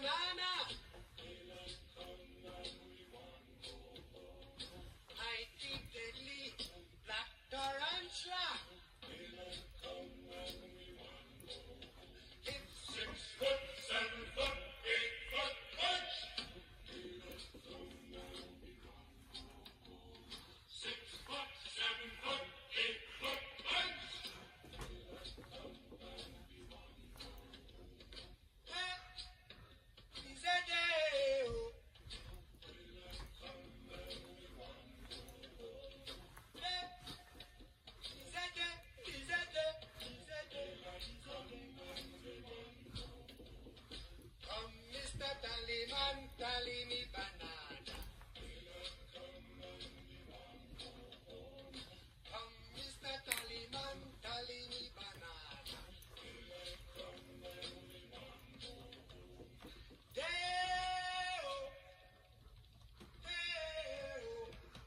banana. I eat deadly black tarantula. It's 6 foot, 7 foot, 8 foot punch. 6 foot, 7 foot, 8 foot punch. Mr. Tallyman, tally me banana. Mr. Tallyman, tally me banana. Hey-oh, hey-oh.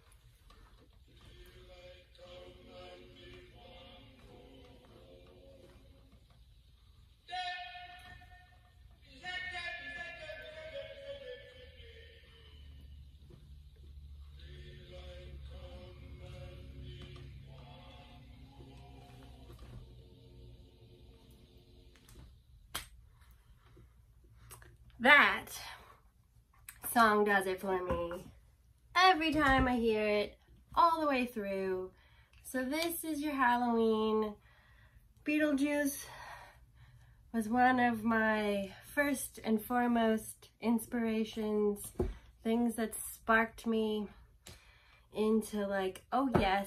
That song does it for me every time I hear it, all the way through. So this is your Halloween. Beetlegeuse was one of my first and foremost inspirations, things that sparked me into like, oh yes,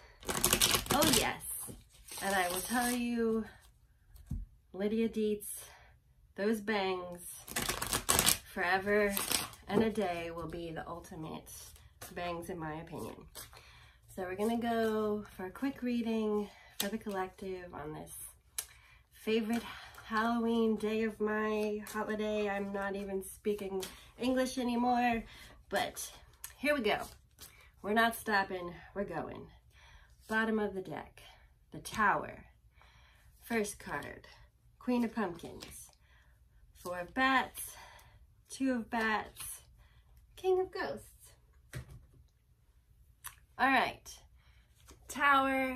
and I will tell you, Lydia Dietz, those bangs forever and a day will be the ultimate bangs in my opinion. So we're gonna go for a quick reading for the collective on this favorite Halloween day of my holiday. I'm not even speaking English anymore, but here we go. We're not stopping, we're going. Bottom of the deck, the Tower. First card, Queen of Pumpkins. 4 of Bats, 2 of Bats, King of Ghosts. All right, Tower,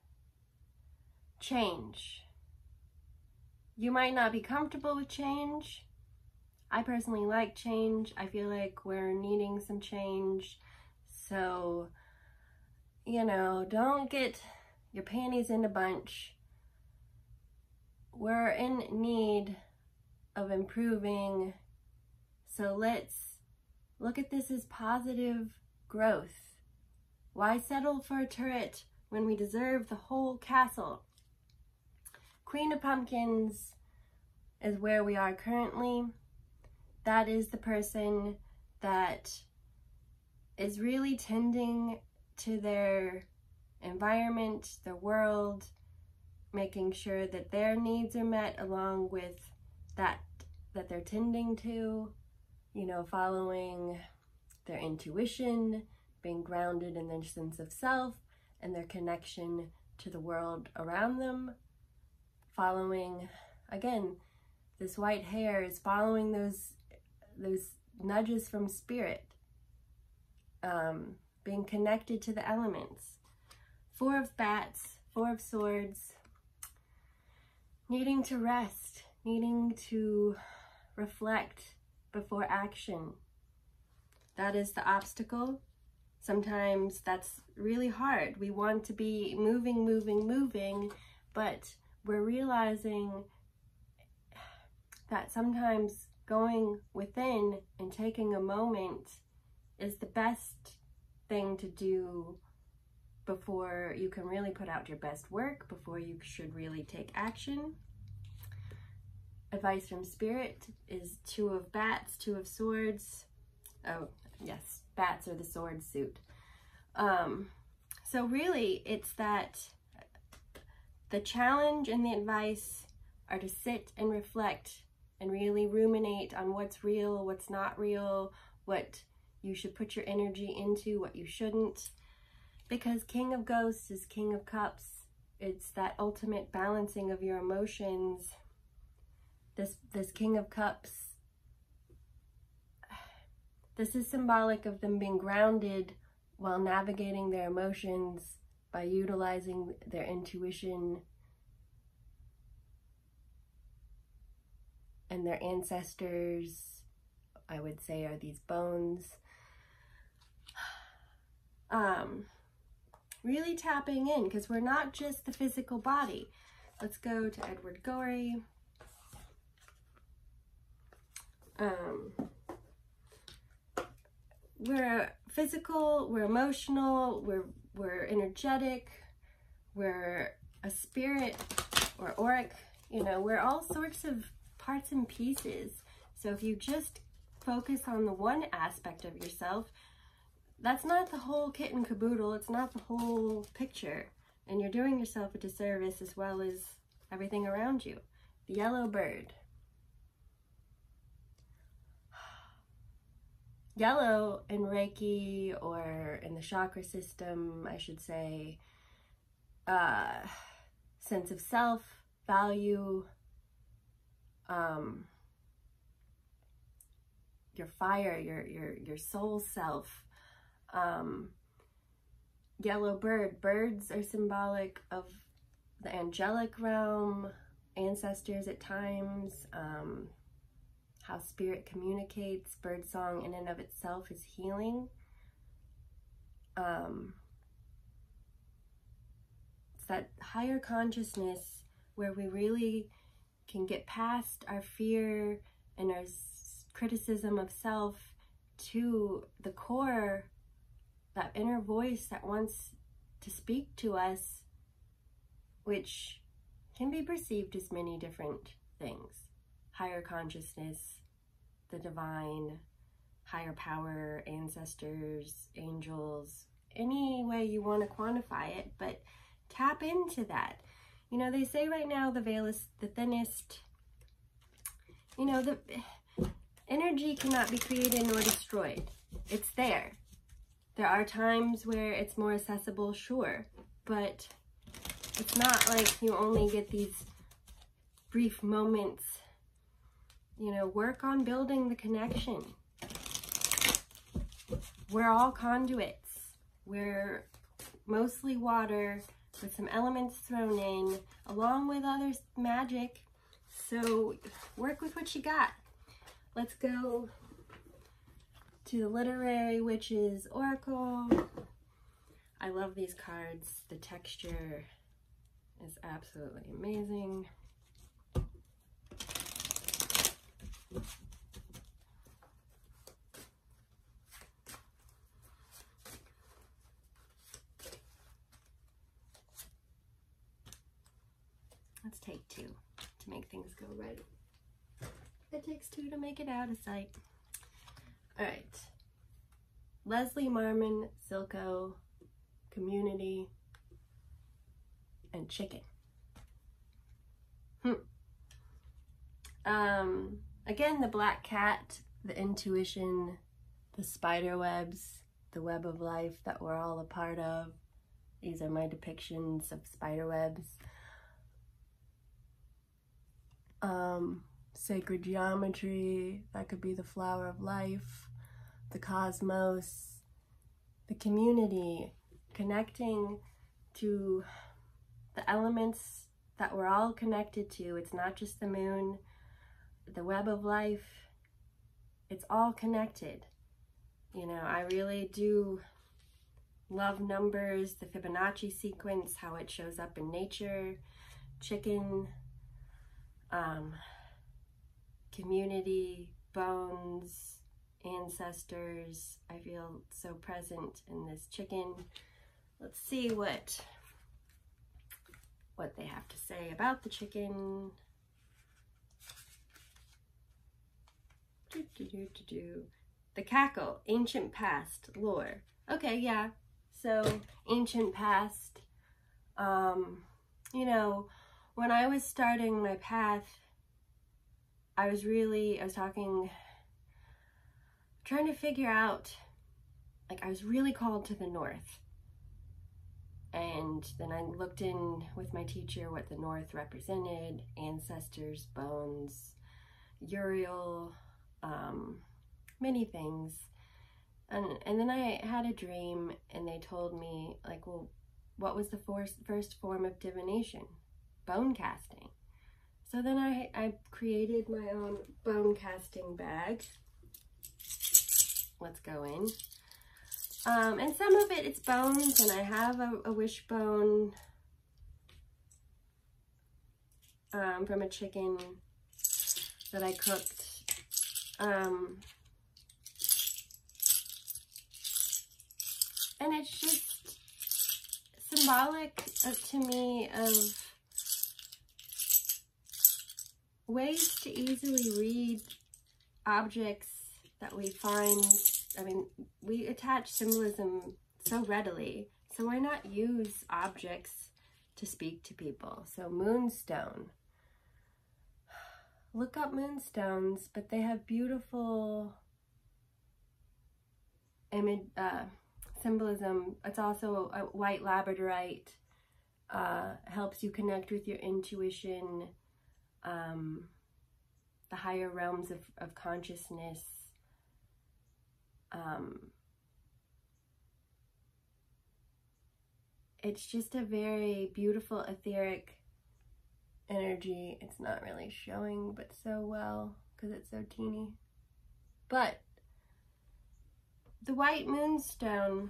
change. You might not be comfortable with change. I personally like change. I feel like we're needing some change. So, you know, don't get your panties in a bunch. We're in need of improving. So let's look at this as positive growth. Why settle for a turret when we deserve the whole castle? Queen of Pumpkins is where we are currently. That is the person that is really tending to their environment, their world, making sure that their needs are met along with that they're tending to, you know, following their intuition, being grounded in their sense of self and their connection to the world around them. Following, again, this white hair is following those nudges from spirit, being connected to the elements. 4 of Bats, 4 of Swords, needing to rest, needing to reflect before action. That is the obstacle. Sometimes that's really hard. We want to be moving, but we're realizing that sometimes going within and taking a moment is the best thing to do before you can really put out your best work, before you should really take action. Advice from Spirit is 2 of Bats, 2 of Swords. Oh, yes, bats are the sword suit. So really, it's that the challenge and the advice are to sit and reflect and really ruminate on what's real, what's not real, what you should put your energy into, what you shouldn't. Because King of Ghosts is King of Cups. It's that ultimate balancing of your emotions. This King of Cups This is symbolic of them being grounded while navigating their emotions by utilizing their intuition and their ancestors, I would say, are these bones. Really tapping in, because we're not just the physical body. Let's go to Edward Gorey. We're physical, we're emotional, we're energetic, we're a spirit or auric, you know, we're all sorts of parts and pieces. So if you just focus on the one aspect of yourself, that's not the whole kit and caboodle, it's not the whole picture. And you're doing yourself a disservice as well as everything around you. The yellow bird. Yellow in Reiki, or in the chakra system, I should say, sense of self, value, your fire, your soul self. Yellow bird. Birds are symbolic of the angelic realm, ancestors at times, how spirit communicates. Birdsong in and of itself is healing. It's that higher consciousness where we really can get past our fear and our criticism of self to the core, that inner voice that wants to speak to us, which can be perceived as many different things. Higher consciousness, the divine, higher power, ancestors, angels, any way you want to quantify it, but tap into that. You know, they say right now the veil is the thinnest. You know, the energy cannot be created nor destroyed. It's there. There are times where it's more accessible, sure, but it's not like you only get these brief moments. You know, work on building the connection. We're all conduits. We're mostly water with some elements thrown in, along with other magic. So work with what you got. Let's go to the Literary Witches Oracle. I love these cards. The texture is absolutely amazing. Let's take two to make things go right. It takes two to make it out of sight. All right. Leslie Marmon, Silco, Community, and Chicken. Again, the black cat, the intuition, the spider webs, the web of life that we're all a part of. These are my depictions of spider webs. Sacred geometry, that could be the flower of life, the cosmos, the community, connecting to the elements that we're all connected to. It's not just the moon, the web of life, it's all connected. You know, I really do love numbers, the Fibonacci sequence, how it shows up in nature, chicken, community, bones, ancestors. I feel so present in this chicken. Let's see what they have to say about the chicken. The cackle, ancient past, lore. Okay, yeah. So, ancient past. You know, when I was starting my path, I was trying to figure out, like, I was really called to the north. And then I looked in with my teacher what the north represented, ancestors, bones, Uriel, many things. And then I had a dream, and they told me, like, well, what was the first form of divination? Bone casting. So then I created my own bone casting bag. Let's go in. And some of it's bones, and I have a wishbone from a chicken that I cooked. And it's just symbolic to me of ways to easily read objects that we find. I mean, we attach symbolism so readily, so why not use objects to speak to people? So moonstone. Look up moonstones, but they have beautiful symbolism. It's also a white labradorite. Helps you connect with your intuition, the higher realms of consciousness. It's just a very beautiful etheric energy. It's not really showing but so well because it's so teeny. But the white moonstone,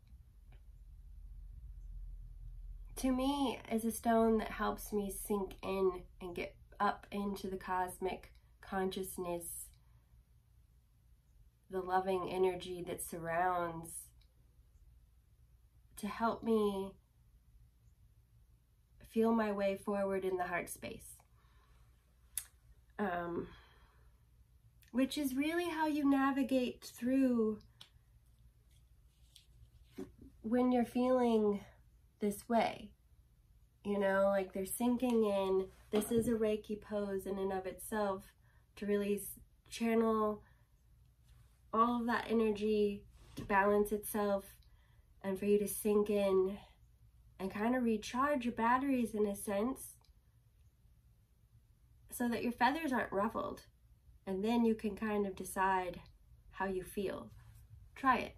to me, is a stone that helps me sink in and get up into the cosmic consciousness, the loving energy that surrounds, to help me feel my way forward in the heart space. Which is really how you navigate through when you're feeling this way. You know, like they're sinking in. This is a Reiki pose in and of itself to really channel all of that energy to balance itself and for you to sink in and kind of recharge your batteries in a sense so that your feathers aren't ruffled. And then you can kind of decide how you feel. Try it.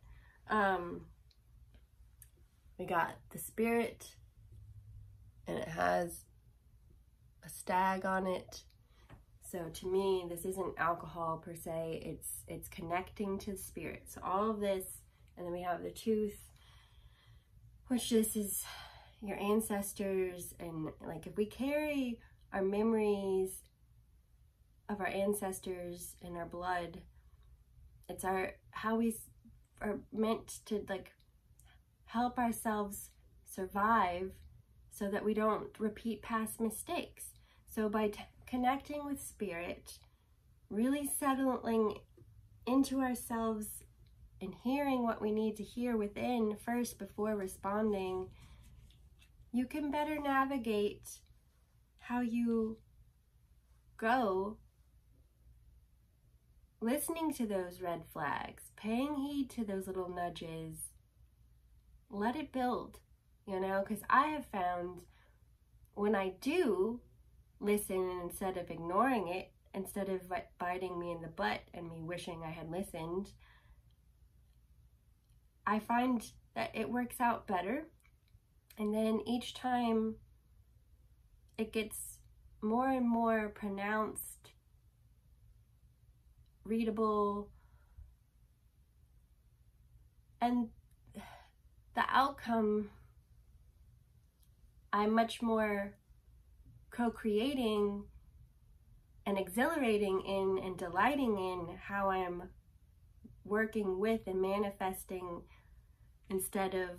We got the spirit, and it has a stag on it. So to me, this isn't alcohol per se, it's connecting to the spirit. So all of this, and then we have the tooth, which this is your ancestors, and like if we carry our memories of our ancestors in our blood, it's how we are meant to like help ourselves survive so that we don't repeat past mistakes. So by connecting with spirit, really settling into ourselves and hearing what we need to hear within first before responding, you can better navigate how you go, listening to those red flags, paying heed to those little nudges. Let it build, you know, because I have found when I do listen instead of ignoring it, instead of biting me in the butt and me wishing I had listened, I find that it works out better. And then each time it gets more and more pronounced, readable, and the outcome I'm much more co-creating and exhilarating in and delighting in how I am working with and manifesting, instead of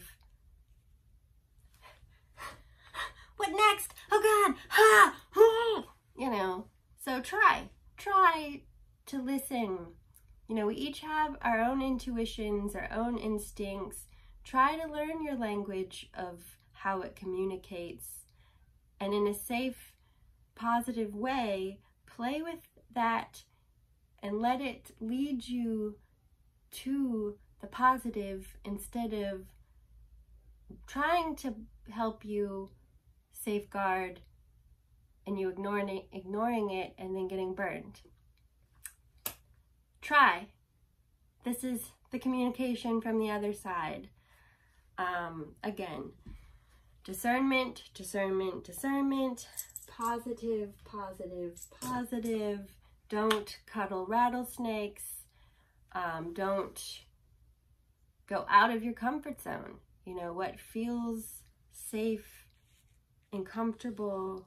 what next? Oh God, ha, you know. So try to listen. You know, we each have our own intuitions, our own instincts. Try to learn your language of how it communicates, and in a safe, positive way, play with that and let it lead you to the positive instead of trying to help you safeguard and you ignoring it and then getting burned. Try This is the communication from the other side. Again, discernment, discernment, discernment, positive, positive, positive. Don't cuddle rattlesnakes. Don't go out of your comfort zone. You know, what feels safe and comfortable,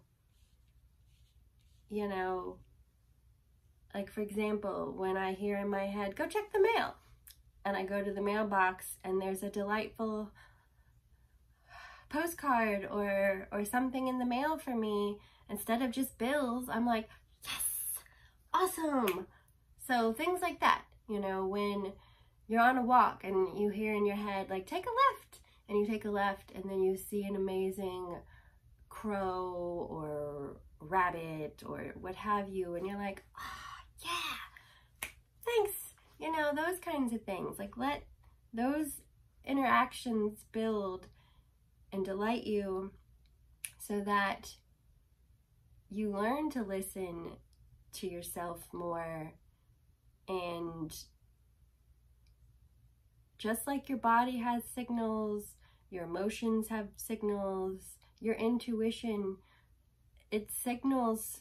you know, like for example, when I hear in my head, go check the mail, and I go to the mailbox and there's a delightful postcard or something in the mail for me, instead of just bills, I'm like, yes, awesome. So things like that, you know, when you're on a walk and you hear in your head, like, take a left, and you take a left and then you see an amazing crow or rabbit or what have you, and you're like, ah, yeah, thanks. You know, those kinds of things. Like, let those interactions build and delight you so that you learn to listen to yourself more. And just like your body has signals, your emotions have signals, your intuition, it signals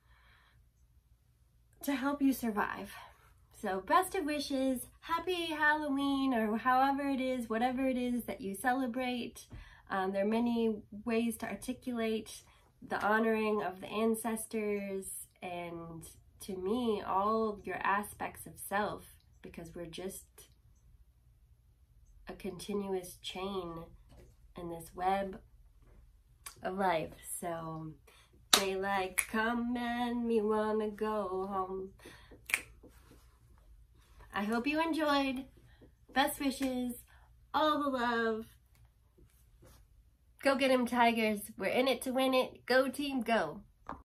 to help you survive. So best of wishes, happy Halloween, or however it is, whatever it is that you celebrate. There are many ways to articulate the honoring of the ancestors, and to me, all your aspects of self, because we're just a continuous chain in this web of life. So daylight come and me wanna go home. I hope you enjoyed. Best wishes, all the love. Go get 'em, Tigers. We're in it to win it. Go team, go.